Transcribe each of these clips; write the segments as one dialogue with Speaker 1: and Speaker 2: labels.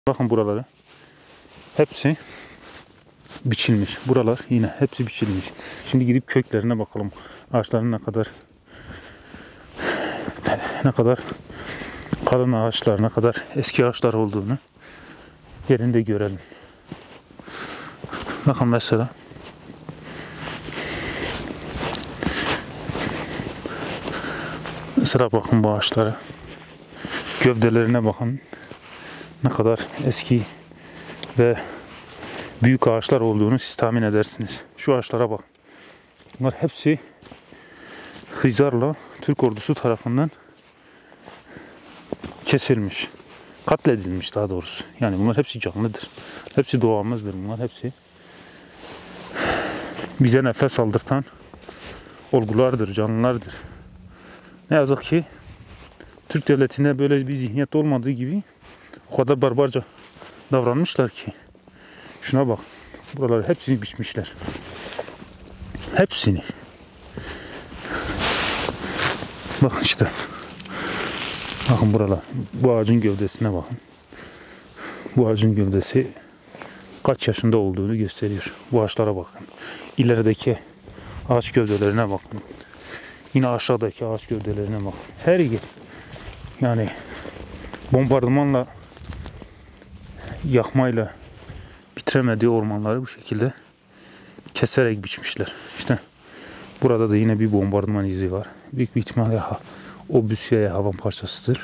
Speaker 1: Bakın buraları. Hepsi biçilmiş. Buralar yine hepsi biçilmiş. Şimdi gidip köklerine bakalım. Ağaçların ne kadar kalın ağaçlar, ne kadar eski ağaçlar olduğunu yerinde görelim. Bakın mesela bakın bu ağaçlara. Gövdelerine bakın. Ne kadar eski ve büyük ağaçlar olduğunu siz tahmin edersiniz. Şu ağaçlara bak. Bunlar hepsi hıyzarla Türk ordusu tarafından kesilmiş. Katledilmiş daha doğrusu. Yani bunlar hepsi canlıdır. Hepsi doğamızdır. Bunlar hepsi bize nefes aldırtan olgulardır, canlılardır. Ne yazık ki Türk devletine böyle bir zihniyet olmadığı gibi o kadar barbarca davranmışlar ki. Şuna bak. Buraları hepsini biçmişler. Hepsini. Bakın işte. Bakın buralar. Bu ağacın gövdesine bakın. Bu ağacın gövdesi kaç yaşında olduğunu gösteriyor. Bu ağaçlara bakın. İlerideki ağaç gövdelerine bakın. Yine aşağıdaki ağaç gövdelerine bakın. Her yer. Yani bombardımanla, yakmayla bitiremediği ormanları bu şekilde keserek biçmişler. İşte burada da yine bir bombardıman izi var. Büyük bir ihtimalle o büsye havan parçasıdır.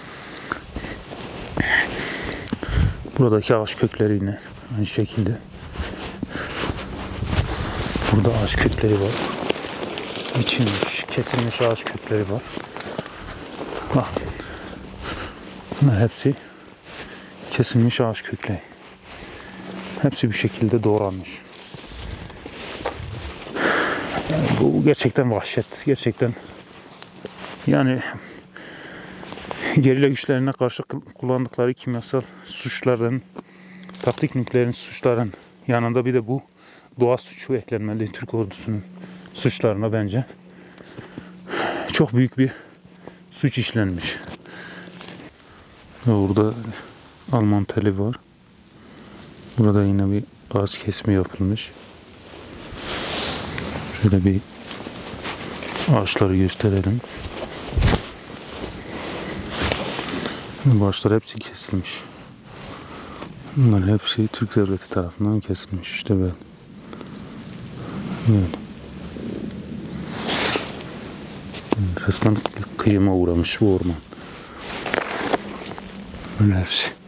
Speaker 1: Buradaki ağaç kökleri yine aynı şekilde. Burada ağaç kökleri var. Biçilmiş, kesilmiş ağaç kökleri var. Bak. Bunlar hepsi kesilmiş ağaç kökleri. Hepsi bir şekilde doğranmış. Yani bu gerçekten vahşet. Gerçekten yani gerilla güçlerine karşı kullandıkları kimyasal suçların, taktik nükleer suçların yanında bir de bu doğa suçu eklenmeli Türk ordusunun suçlarına bence. Çok büyük bir suç işlenmiş. Burada Alman teli var. Burada yine bir ağaç kesimi yapılmış. Şöyle bir ağaçları gösterelim. Bu ağaçlar hepsi kesilmiş. Bunlar hepsi Türk devleti tarafından kesilmiş. İşte böyle. Evet. Resmen kıyıma uğramış bu orman. Böyle hepsi.